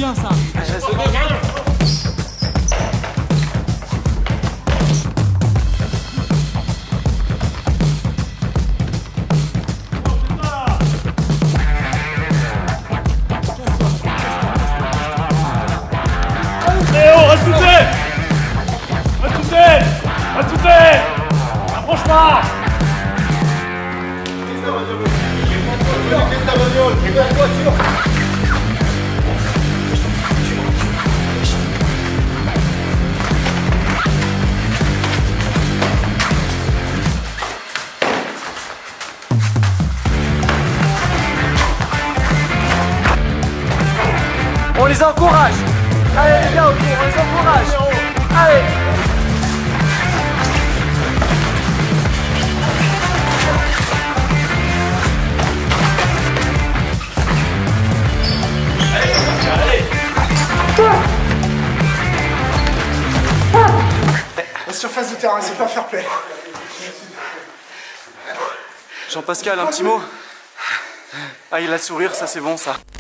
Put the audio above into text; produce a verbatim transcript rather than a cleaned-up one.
bien ça. Léo, reste tout est Reste tout est Reste tout est Approche pas. On les encourage. Allez les gars, autour, on les encourage. Allez. La surface de terrain, c'est pas fair play. Jean-Pascal, un petit mot. Ah, il a le sourire, ça c'est bon ça.